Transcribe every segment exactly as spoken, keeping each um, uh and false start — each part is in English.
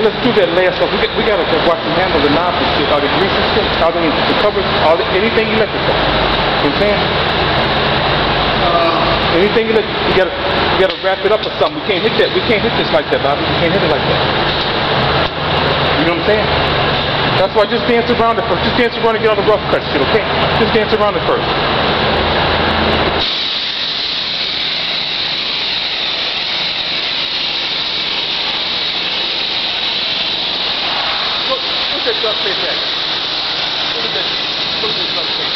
let's do that last stuff. We got, we got to watch the handle, the knobs and shit, all the greasing shit, all the, the covers, all the, anything electrical. You know what I'm saying? Uh, anything electrical, you gotta, you gotta wrap it up or something. We can't hit that. We can't hit this like that, Bobby. We can't hit it like that. You know what I'm saying? That's why just dance around it first. Just dance around and get all the rough cut shit, okay? Just dance around it first. Look at duct tape at. Look at that. Look at this duct tape.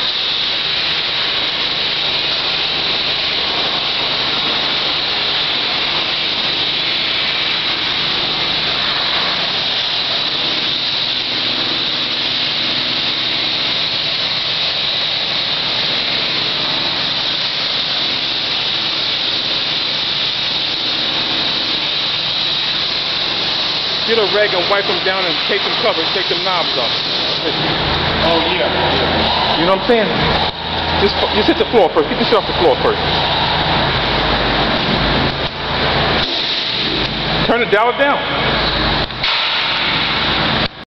Get a rag and wipe them down and take them covers, take them knobs off. Oh yeah, yeah. You know what I'm saying? Just, just hit the floor first. Get this shit off the floor first. Turn it, dial it down.